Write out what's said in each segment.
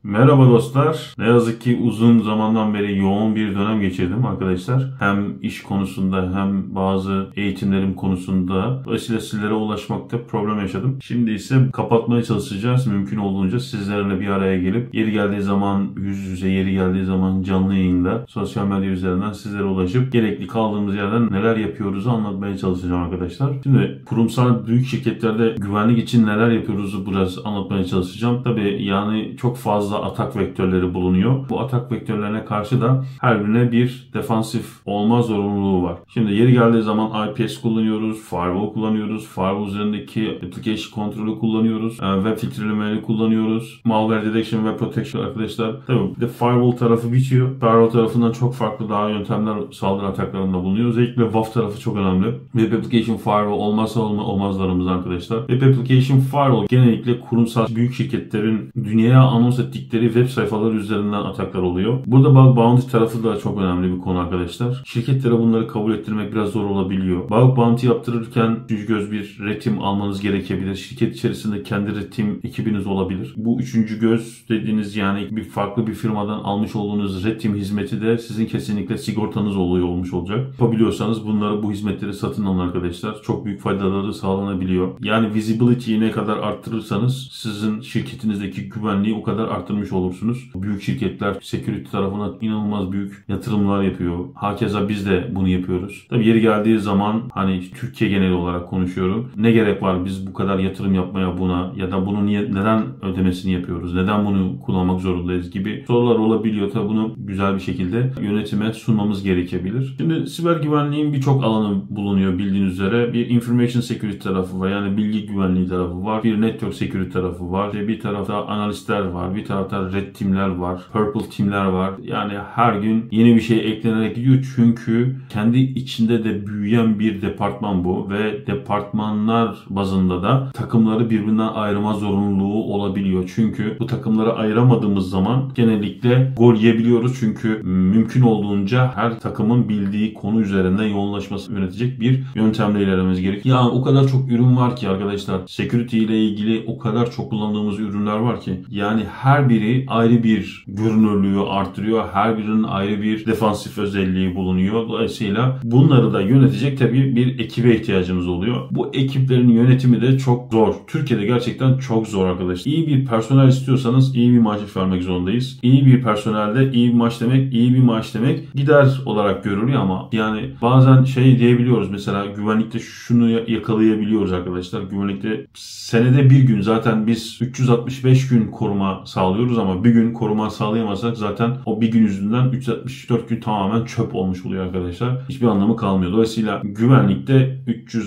Merhaba dostlar. Ne yazık ki uzun zamandan beri yoğun bir dönem geçirdim arkadaşlar. Hem iş konusunda hem bazı eğitimlerim konusunda dolayısıyla sizlere ulaşmakta problem yaşadım. Şimdi ise kapatmaya çalışacağız. Mümkün olduğunca sizlerle bir araya gelip yeri geldiği zaman yüz yüze, yeri geldiği zaman canlı yayında sosyal medya üzerinden sizlere ulaşıp gerekli kaldığımız yerden neler yapıyoruzu anlatmaya çalışacağım arkadaşlar. Şimdi kurumsal büyük şirketlerde güvenlik için neler yapıyoruzu biraz anlatmaya çalışacağım. Tabii yani çok fazla atak vektörleri bulunuyor. Bu atak vektörlerine karşı da her birine bir defansif olma zorunluluğu var. Şimdi yeri geldiği zaman IPS kullanıyoruz, firewall kullanıyoruz, firewall üzerindeki application kontrolü kullanıyoruz, web filtrelemeleri kullanıyoruz, malware detection ve protection arkadaşlar. Tabii bir de firewall tarafı bitiyor. Firewall tarafından çok farklı daha yöntemler saldırı ataklarında bulunuyor. Özellikle WAF tarafı çok önemli. Web application firewall olmazsa olmazlarımız arkadaşlar. Web application firewall genellikle kurumsal büyük şirketlerin dünyaya anons ettikleri web sayfaları üzerinden ataklar oluyor. Burada bug bounty tarafı da çok önemli bir konu arkadaşlar. Şirketlere bunları kabul ettirmek biraz zor olabiliyor. Bug bounty yaptırırken üçüncü göz bir red team almanız gerekebilir. Şirket içerisinde kendi red team ekibiniz olabilir. Bu üçüncü göz dediğiniz yani bir farklı bir firmadan almış olduğunuz red team hizmeti de sizin kesinlikle sigortanız olmuş olacak. Yapabiliyorsanız bu hizmetleri satın alın arkadaşlar. Çok büyük faydaları sağlanabiliyor. Yani visibility'yi ne kadar arttırırsanız sizin şirketinizdeki güvenliği o kadar arttırmış olursunuz. Büyük şirketler security tarafına inanılmaz büyük yatırımlar yapıyor. Hakeza biz de bunu yapıyoruz. Tabii yeri geldiği zaman hani Türkiye geneli olarak konuşuyorum. Ne gerek var biz bu kadar yatırım yapmaya buna ya da bunu neden ödemesini yapıyoruz? Neden bunu kullanmak zorundayız gibi sorular olabiliyor. Tabii bunu güzel bir şekilde yönetime sunmamız gerekebilir. Şimdi siber güvenliğin birçok alanı bulunuyor bildiğiniz üzere. Bir information security tarafı var. Yani bilgi güvenliği tarafı var. Bir network security tarafı var. Bir tarafta analistler var. Bir tarafta red team'ler var. Purple team'ler var. Yani her gün yeni bir şey eklenerek gidiyor. Çünkü kendi içinde de büyüyen bir departman bu ve departmanlar bazında da takımları birbirinden ayırma zorunluluğu olabiliyor. Çünkü bu takımları ayıramadığımız zaman genellikle gol yiyebiliyoruz. Çünkü mümkün olduğunca her takımın bildiği konu üzerinden yoğunlaşması yönetecek bir yöntemle ilerlememiz gerekiyor. Yani o kadar çok ürün var ki arkadaşlar. Security ile ilgili o kadar çok kullandığımız ürünler var ki. Yani her biri ayrı bir görünürlüğü artırıyor. Her birinin ayrı bir defansif özelliği bulunuyor. Dolayısıyla bunları da yönetecek tabii bir ekibe ihtiyacımız oluyor. Bu ekiplerin yönetimi de çok zor. Türkiye'de gerçekten çok zor arkadaşlar. İyi bir personel istiyorsanız iyi bir maaş vermek zorundayız. İyi bir personelde iyi bir maaş demek, iyi bir maaş demek gider olarak görülüyor ama yani bazen şey diyebiliyoruz mesela güvenlikte şunu yakalayabiliyoruz arkadaşlar. Güvenlikte senede bir gün zaten biz 365 gün koruma sağlıyoruz ama bir gün koruma sağlayamazsak zaten o bir gün yüzünden 364 gün tamamen çöp olmuş oluyor arkadaşlar. Hiçbir anlamı kalmıyor. Dolayısıyla güvenlikte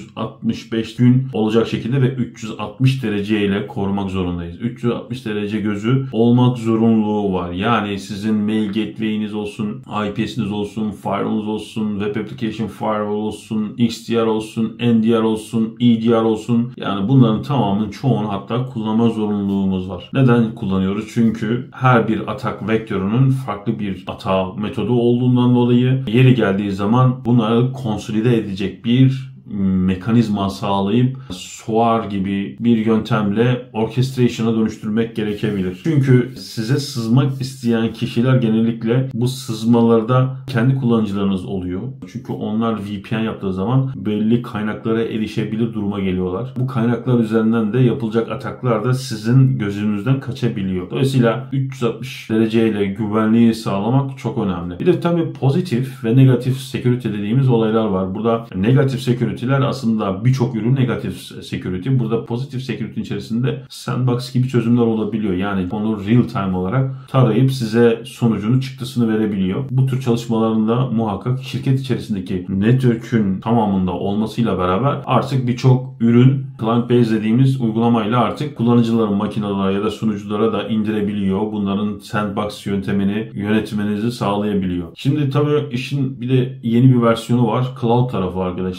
365 gün olacak şekilde ve 360 dereceyle korumak zorundayız. 360 derece gözü olmak zorunluluğu var. Yani sizin mail gateway'iniz olsun, IPS'iniz olsun, firewall'unuz olsun, web application firewall olsun, XDR olsun, NDR olsun, EDR olsun. Yani bunların tamamının çoğunu hatta kullanma zorunluluğumuz var. Neden kullanıyoruz? Çünkü her bir atak vektörünün farklı bir hata metodu olduğundan dolayı yeri geldiği zaman bunları konsolide edecek bir mekanizma sağlayıp SOAR gibi bir yöntemle orchestration'a dönüştürmek gerekebilir. Çünkü size sızmak isteyen kişiler genellikle bu sızmalarda kendi kullanıcılarınız oluyor. Çünkü onlar VPN yaptığı zaman belli kaynaklara erişebilir duruma geliyorlar. Bu kaynaklar üzerinden de yapılacak ataklar da sizin gözünüzden kaçabiliyor. Dolayısıyla 360 dereceyle güvenliği sağlamak çok önemli. Bir de tabii pozitif ve negatif security dediğimiz olaylar var. Burada negatif security aslında birçok ürün negatif security. Burada pozitif security içerisinde sandbox gibi çözümler olabiliyor. Yani onu real time olarak tarayıp size sonucunu çıktısını verebiliyor. Bu tür çalışmalarında muhakkak şirket içerisindeki network'ün tamamında olmasıyla beraber artık birçok ürün client based dediğimiz uygulamayla artık kullanıcıların makinelere ya da sunuculara da indirebiliyor. Bunların sandbox yöntemini yönetmenizi sağlayabiliyor. Şimdi tabii işin bir de yeni bir versiyonu var. Cloud tarafı arkadaşlar. Yani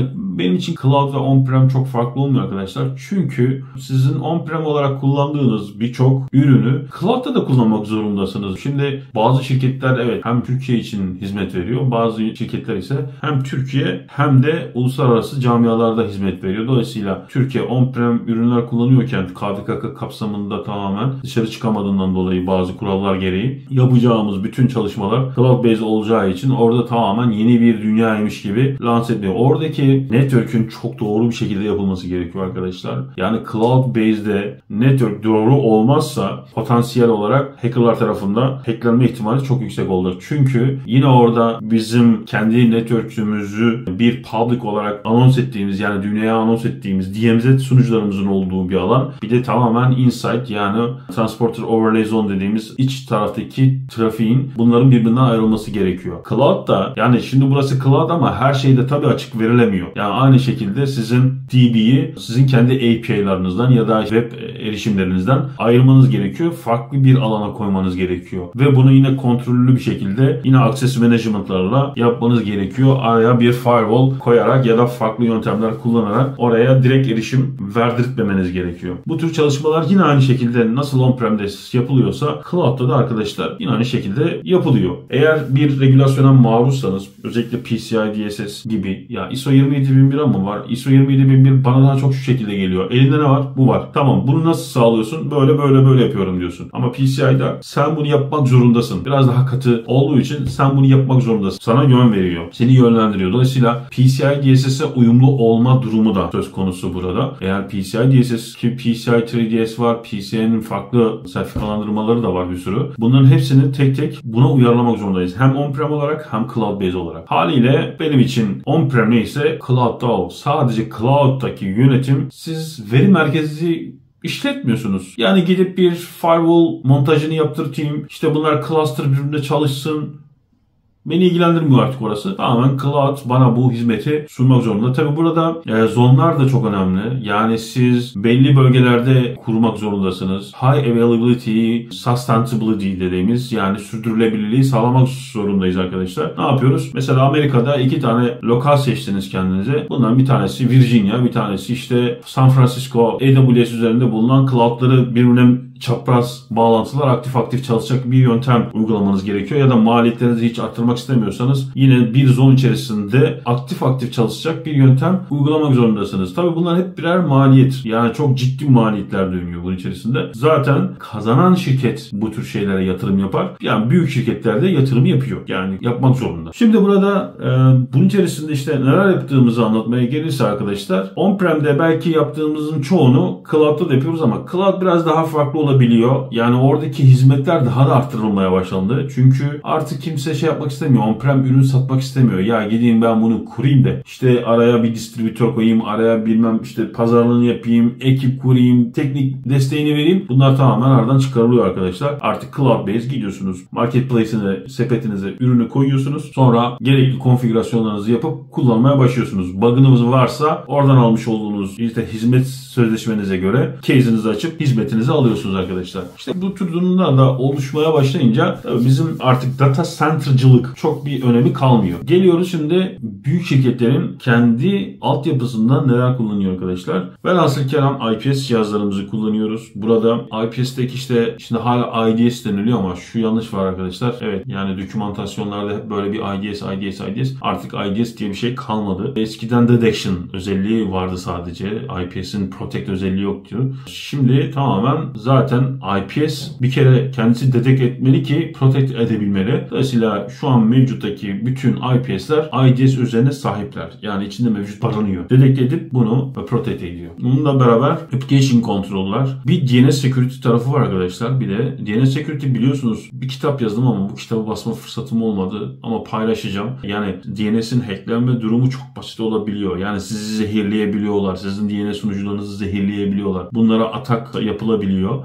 Yani benim için cloud ve on-prem çok farklı olmuyor arkadaşlar. Çünkü sizin on-prem olarak kullandığınız birçok ürünü cloud'da da kullanmak zorundasınız. Şimdi bazı şirketler evet hem Türkiye için hizmet veriyor. Bazı şirketler ise hem Türkiye hem de uluslararası camialarda hizmet veriyor. Dolayısıyla Türkiye on-prem ürünler kullanıyorken KVKK kapsamında tamamen dışarı çıkamadığından dolayı bazı kurallar gereği yapacağımız bütün çalışmalar cloud-based olacağı için orada tamamen yeni bir dünyaymış gibi lanse ediliyor. Oradaki network'ün çok doğru bir şekilde yapılması gerekiyor arkadaşlar. Yani cloud-based'de network doğru olmazsa potansiyel olarak hackerlar tarafından hacklenme ihtimali çok yüksek olur. Çünkü yine orada bizim kendi network'ümüzü bir public olarak anons ettiğimiz yani dünyaya anons ettiğimiz DMZ sunucularımızın olduğu bir alan. Bir de tamamen inside yani transporter overlay zone dediğimiz iç taraftaki trafiğin bunların birbirinden ayrılması gerekiyor. Cloud da yani şimdi burası cloud ama her şeyde tabii açık verilemiyor. Yani aynı şekilde sizin DB'yi sizin kendi API'larınızdan ya da web erişimlerinizden ayırmanız gerekiyor. Farklı bir alana koymanız gerekiyor. Ve bunu yine kontrollü bir şekilde yine access management'larla yapmanız gerekiyor. Araya bir firewall koyarak ya da farklı yöntemler kullanarak oraya direkt erişim verdirtmemeniz gerekiyor. Bu tür çalışmalar yine aynı şekilde nasıl on-prem'de yapılıyorsa cloud'da da arkadaşlar yine aynı şekilde yapılıyor. Eğer bir regülasyona maruzsanız özellikle PCI DSS gibi ya ISO 27001 mı var? ISO 27001 bana daha çok şu şekilde geliyor. Elinde ne var? Bu var. Tamam bunu nasıl sağlıyorsun? Böyle yapıyorum diyorsun. Ama PCI'da sen bunu yapmak zorundasın. Biraz daha katı olduğu için sen bunu yapmak zorundasın. Sana yön veriyor. Seni yönlendiriyor. Dolayısıyla PCI DSS'e uyumlu olma durumu da söz konusu burada. Eğer PCI DSS ki PCI 3DS var. PCI'nin farklı sertifikalandırmaları da var bir sürü. Bunların hepsini tek tek buna uyarlamak zorundayız. Hem on-prem olarak hem cloud-based olarak. Haliyle benim için on-prem neyse cloud'da o. Sadece cloud'daki yönetim siz veri merkezi işletmiyorsunuz. Yani gidip bir firewall montajını yaptırtayım. İşte bunlar cluster birbirinde çalışsın. Beni ilgilendirmiyor artık orası. Tamamen cloud bana bu hizmeti sunmak zorunda. Tabi burada zonlar da çok önemli. Yani siz belli bölgelerde kurmak zorundasınız. High availability, sustainability dediğimiz yani sürdürülebilirliği sağlamak zorundayız arkadaşlar. Ne yapıyoruz? Mesela Amerika'da 2 tane lokal seçtiniz kendinize. Bundan bir tanesi Virginia, bir tanesi işte San Francisco, AWS üzerinde bulunan cloudları birbirine çapraz bağlantılar aktif çalışacak bir yöntem uygulamanız gerekiyor. Ya da maliyetlerinizi hiç arttırmak istemiyorsanız yine bir zone içerisinde aktif çalışacak bir yöntem uygulamak zorundasınız. Tabii bunlar hep birer maliyet. Yani çok ciddi maliyetler dönüyor bunun içerisinde. Zaten kazanan şirket bu tür şeylere yatırım yapar. Yani büyük şirketler de yatırım yapıyor. Yani yapmak zorunda. Şimdi burada bunun içerisinde işte neler yaptığımızı anlatmaya gelirse arkadaşlar on-prem'de belki yaptığımızın çoğunu cloud'da da yapıyoruz ama cloud biraz daha farklı olabiliyor. Yani oradaki hizmetler daha da arttırılmaya başlandı. Çünkü artık kimse şey yapmak istemiyor. On-prem ürün satmak istemiyor. Ya gideyim ben bunu kurayım da işte araya bir distribütör koyayım, araya bilmem işte pazarlığını yapayım, ekip kurayım, teknik desteğini vereyim. Bunlar tamamen aradan çıkarılıyor arkadaşlar. Artık cloud based gidiyorsunuz. Marketplace'ine, sepetinize ürünü koyuyorsunuz. Sonra gerekli konfigürasyonlarınızı yapıp kullanmaya başlıyorsunuz. Bug'ınız varsa oradan almış olduğunuz işte hizmet sözleşmenize göre case'inizi açıp hizmetinizi alıyorsunuz arkadaşlar. İşte bu tür durumlar da oluşmaya başlayınca bizim artık data center'cılık çok bir önemi kalmıyor. Geliyoruz şimdi büyük şirketlerin kendi altyapısından neler kullanıyor arkadaşlar. Velhasıl kelam IPS cihazlarımızı kullanıyoruz. Burada IPS'teki işte şimdi hala IDS deniliyor ama şu yanlış var arkadaşlar. Evet yani dokümantasyonlarda hep böyle bir IDS artık IDS diye bir şey kalmadı. Eskiden detection özelliği vardı sadece. IPS'in protect özelliği yoktu. Şimdi tamamen zaten IPS bir kere kendisi detect etmeli ki protect edebilmeli. Dolayısıyla şu an mevcuttaki bütün IPS'ler IDS üzerine sahipler. Yani içinde mevcut barınıyor. Detect edip bunu protect ediyor. Bununla beraber application control'lar. Bir DNS security tarafı var arkadaşlar. Bir de DNS security biliyorsunuz bir kitap yazdım ama bu kitabı basma fırsatım olmadı. Ama paylaşacağım. Yani DNS'in hacklenme durumu çok basit olabiliyor. Yani sizi zehirleyebiliyorlar. Sizin DNS sunucularınızı zehirleyebiliyorlar. Bunlara atak yapılabiliyor. Bunlar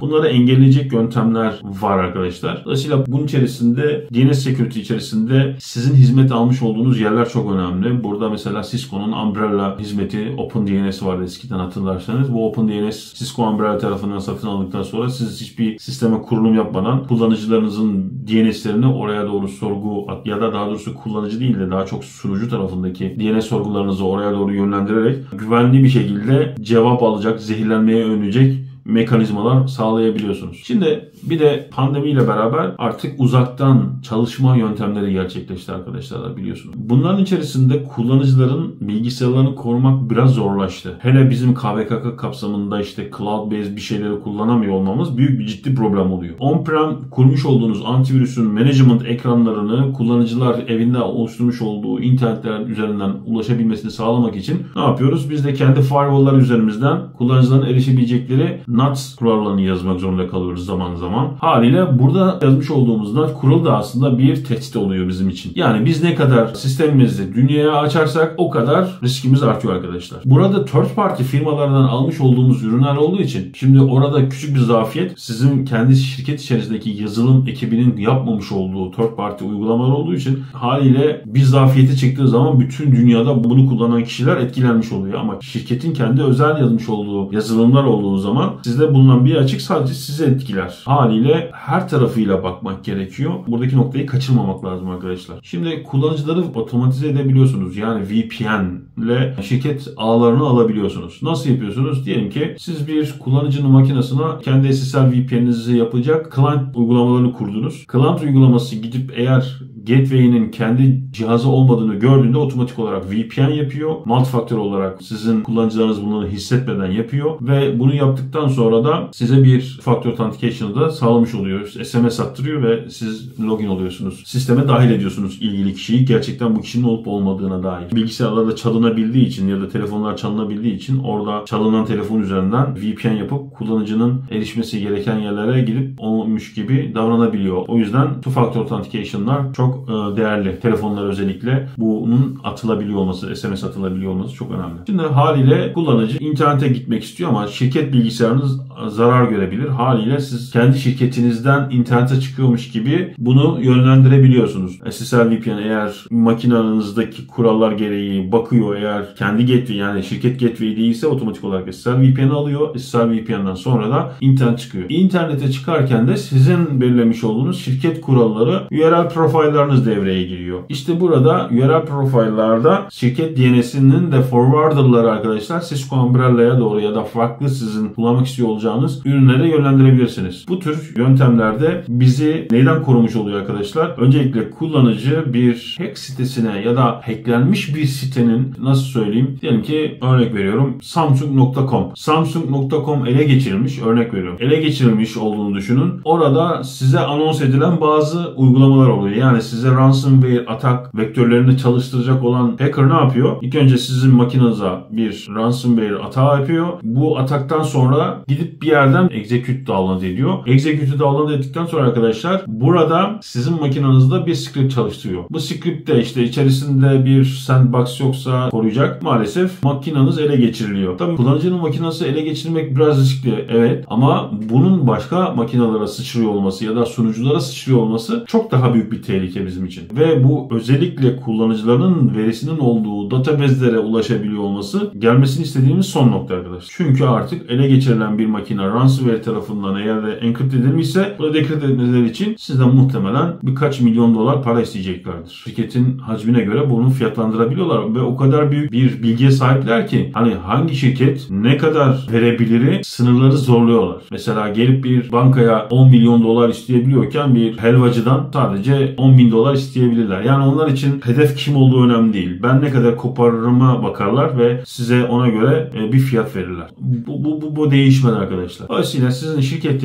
Bunları engelleyecek yöntemler var arkadaşlar. Dolayısıyla bunun içerisinde DNS Security içerisinde sizin hizmet almış olduğunuz yerler çok önemli. Burada mesela Cisco'nun Umbrella hizmeti OpenDNS vardı eskiden hatırlarsanız. Bu OpenDNS Cisco Umbrella tarafından satın aldıktan sonra siz hiçbir sisteme kurulum yapmadan kullanıcılarınızın DNS'lerini oraya doğru sorgu ya da daha doğrusu kullanıcı değil de daha çok sunucu tarafındaki DNS sorgularınızı oraya doğru yönlendirerek güvenli bir şekilde cevap alacak, zehirlenmeye önleyecek mekanizmalar sağlayabiliyorsunuz. Şimdi bir de pandemiyle beraber artık uzaktan çalışma yöntemleri gerçekleşti arkadaşlar, biliyorsunuz. Bunların içerisinde kullanıcıların bilgisayarlarını korumak biraz zorlaştı. Hele bizim KVKK kapsamında işte cloud based bir şeyleri kullanamıyor olmamız büyük bir ciddi problem oluyor. On-prem kurmuş olduğunuz antivirüsün management ekranlarını kullanıcılar evinde oluşturmuş olduğu internetler üzerinden ulaşabilmesini sağlamak için ne yapıyoruz? Biz de kendi firewall'lar üzerimizden kullanıcıların erişebilecekleri NAT kurallarını yazmak zorunda kalıyoruz zaman zaman. Haliyle burada yazmış olduğumuz NAT kuralı da aslında bir tehdit oluyor bizim için. Yani biz ne kadar sistemimizi dünyaya açarsak o kadar riskimiz artıyor arkadaşlar. Burada third party firmalardan almış olduğumuz ürünler olduğu için şimdi orada küçük bir zafiyet sizin kendi şirket içerisindeki yazılım ekibinin yapmamış olduğu third party uygulamalar olduğu için haliyle bir zafiyeti çıktığı zaman bütün dünyada bunu kullanan kişiler etkilenmiş oluyor. Ama şirketin kendi özel yazmış olduğu yazılımlar olduğu zaman sizde bulunan bir açık sadece sizi etkiler. Haliyle her tarafıyla bakmak gerekiyor. Buradaki noktayı kaçırmamak lazım arkadaşlar. Şimdi kullanıcıları otomatize edebiliyorsunuz. Yani VPN ile şirket ağlarını alabiliyorsunuz. Nasıl yapıyorsunuz? Diyelim ki siz bir kullanıcının makinesine kendi SSL VPN'inizi yapacak client uygulamalarını kurdunuz. Client uygulaması gidip eğer gateway'nin kendi cihazı olmadığını gördüğünde otomatik olarak VPN yapıyor. Multifaktör olarak sizin kullanıcılarınız bunları hissetmeden yapıyor ve bunu yaptıktan sonra da size bir factor authentication'ı da sağlamış oluyor. SMS attırıyor ve siz login oluyorsunuz. Sisteme dahil ediyorsunuz ilgili kişiyi. Gerçekten bu kişinin olup olmadığına dair. Bilgisayarlarda çalınabildiği için ya da telefonlar çalınabildiği için orada çalınan telefon üzerinden VPN yapıp kullanıcının erişmesi gereken yerlere gidip olmuş gibi davranabiliyor. O yüzden two factor authentication'lar çok değerli. Telefonlar özellikle bunun atılabiliyor olması, SMS atılabiliyor olması çok önemli. Şimdi haliyle kullanıcı internete gitmek istiyor ama şirket bilgisayarınız zarar görebilir. Haliyle siz kendi şirketinizden internete çıkıyormuş gibi bunu yönlendirebiliyorsunuz. SSL VPN eğer makinenizdeki kurallar gereği bakıyor, eğer kendi gateway yani şirket gateway değilse otomatik olarak SSL VPN'i alıyor. SSL VPN'den sonra da internet çıkıyor. İnternete çıkarken de sizin belirlemiş olduğunuz şirket kuralları URL profilleriniz devreye giriyor. İşte burada URL profillarda şirket DNS'inin de forwarder'ları arkadaşlar Cisco Umbrella'ya doğru ya da farklı sizin kullanmak istiyor olacağınız ürünlere yönlendirebilirsiniz. Bu tür yöntemlerde bizi neyden korumuş oluyor arkadaşlar? Öncelikle kullanıcı bir hack sitesine ya da hacklenmiş bir sitenin nasıl söyleyeyim? Diyelim ki örnek veriyorum Samsung.com. Samsung.com ele geçirilmiş, örnek veriyorum. Ele geçirilmiş olduğunu düşünün. Orada size anons edilen bazı uygulamalar oluyor. Yani size ransomware atak vektörlerini çalıştıracak olan hacker ne yapıyor? İlk önce sizin makinenize bir ransomware atağı yapıyor. Bu ataktan sonra gidip bir yerden execute download ediyor. Execute'ü download ettikten sonra arkadaşlar burada sizin makinenizde bir script çalıştırıyor. Bu script de işte içerisinde bir sandbox yoksa koruyacak. Maalesef makineniz ele geçiriliyor. Tabii kullanıcının makinesi ele geçirmek biraz riskli. Evet ama bunun başka makinelere sıçrıyor olması ya da sunuculara sıçrıyor olması çok daha büyük bir tehlike bizim için. Ve bu özellikle kullanıcıların verisinin olduğu database'lere ulaşabiliyor olması gelmesini istediğimiz son nokta arkadaşlar. Çünkü artık ele geçirilen bir makine ransomware tarafından eğer de enkript edilmişse bunu dekript etmeleri için sizden muhtemelen birkaç milyon dolar para isteyeceklerdir. Şirketin hacmine göre bunu fiyatlandırabiliyorlar ve o kadar büyük bir bilgiye sahipler ki hani hangi şirket ne kadar verebiliri sınırları zorluyorlar. Mesela gelip bir bankaya 10 milyon dolar isteyebiliyorken bir helvacıdan sadece 10 bin dolar isteyebilirler. Yani onlar için hedef kim olduğu önemli değil. Ben ne kadar koparırıma bakarlar ve size ona göre bir fiyat verirler. Bu değişmez arkadaşlar. Dolayısıyla sizin şirketlerinizde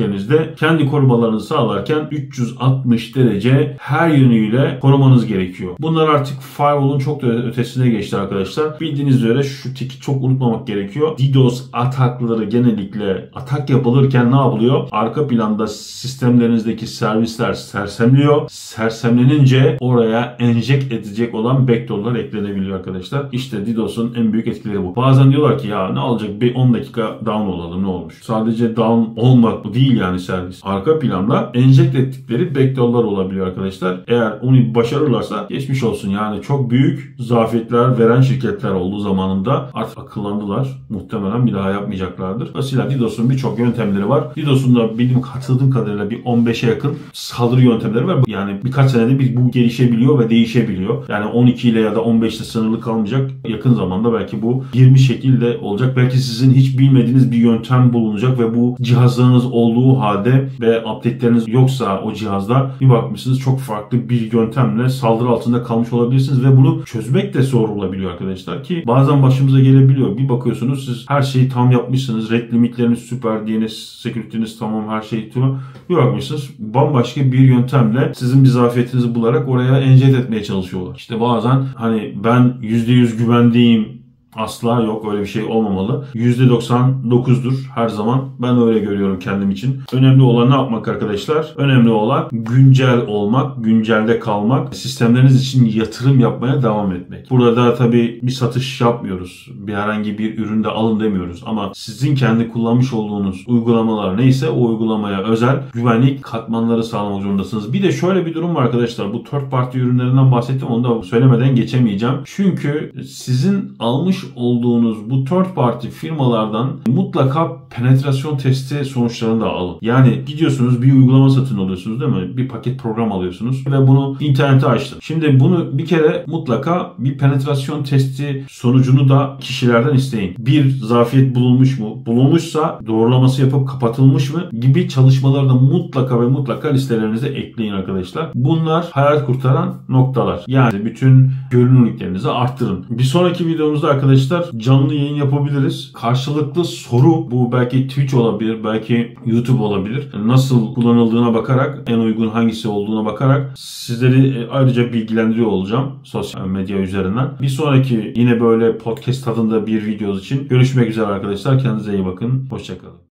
kendi korumalarınızı sağlarken 360 derece her yönüyle korumanız gerekiyor. Bunlar artık firewall'un çok da ötesine geçti arkadaşlar. Bildiğiniz üzere şu tiki çok unutmamak gerekiyor. DDoS atakları genellikle atak yapılırken ne yapılıyor? Arka planda sistemlerinizdeki servisler sersemliyor. Sersemlenince oraya enjekte edecek olan backdoor'lar eklenebiliyor arkadaşlar. İşte DDoS'un en büyük etkileri bu. Bazen diyorlar ki ya ne olacak bir 10 dakika down olalım ne olmuş? Sadece down olmak bu değil yani servis. Arka planda enjekte ettikleri backdoor'lar olabiliyor arkadaşlar. Eğer onu başarırlarsa geçmiş olsun. Yani çok büyük zafiyetler veren şirketler olduğu zamanında artık akıllandılar. Muhtemelen bir daha yapmayacaklardır. Dolayısıyla DDoS'un birçok yöntemleri var. DDoS'un da bildiğim hatırladığım kadarıyla bir 15'e yakın saldırı yöntemleri var. Yani birkaç senede bu gelişebiliyor ve değişebiliyor. Yani 12 ile ya da 15 ile sınırlı kalmayacak. Yakın zamanda belki bu 20 şekilde olacak. Belki sizin hiç bilmediğiniz bir yöntem bulunacak ve bu cihazlarınız olduğu halde ve update'leriniz yoksa o cihazda bir bakmışsınız çok farklı bir yöntemle saldırı altında kalmış olabilirsiniz ve bunu çözmek de zor olabiliyor arkadaşlar ki bazen başımıza gelebiliyor. Bir bakıyorsunuz siz her şeyi tam yapmışsınız. Red limitleriniz süper, DNS security'niz tamam, her şey tamam. Bir bakmışsınız bambaşka bir yöntemle sizin bir zafiyetinizi bularak oraya enjekte etmeye çalışıyorlar. İşte bazen hani ben %100 güvendeyim, asla yok, öyle bir şey olmamalı. %99'dur her zaman. Ben öyle görüyorum kendim için. Önemli olan ne yapmak arkadaşlar? Önemli olan güncel olmak, güncelde kalmak, sistemleriniz için yatırım yapmaya devam etmek. Burada da tabii bir satış yapmıyoruz. Bir herhangi bir üründe alın demiyoruz. Ama sizin kendi kullanmış olduğunuz uygulamalar neyse o uygulamaya özel güvenlik katmanları sağlamak zorundasınız. Bir de şöyle bir durum var arkadaşlar. Bu third party ürünlerinden bahsettim. Onu da söylemeden geçemeyeceğim. Çünkü sizin almış olduğunuz bu third party firmalardan mutlaka penetrasyon testi sonuçlarını da alın. Yani gidiyorsunuz bir uygulama satın alıyorsunuz değil mi? Bir paket program alıyorsunuz ve bunu internete açtın. Şimdi bunu bir kere mutlaka bir penetrasyon testi sonucunu da kişilerden isteyin. Bir zafiyet bulunmuş mu? Bulunmuşsa doğrulaması yapıp kapatılmış mı? Gibi çalışmaları da mutlaka ve mutlaka listelerinize ekleyin arkadaşlar. Bunlar hayat kurtaran noktalar. Yani bütün görünürlüklerinizi arttırın. Bir sonraki videomuzda arkadaşlar canlı yayın yapabiliriz. Karşılıklı soru, bu belki Twitch olabilir, belki YouTube olabilir. Nasıl kullanıldığına bakarak, en uygun hangisi olduğuna bakarak sizleri ayrıca bilgilendiriyor olacağım sosyal medya üzerinden. Bir sonraki yine böyle podcast tadında bir video için görüşmek üzere arkadaşlar. Kendinize iyi bakın. Hoşça kalın.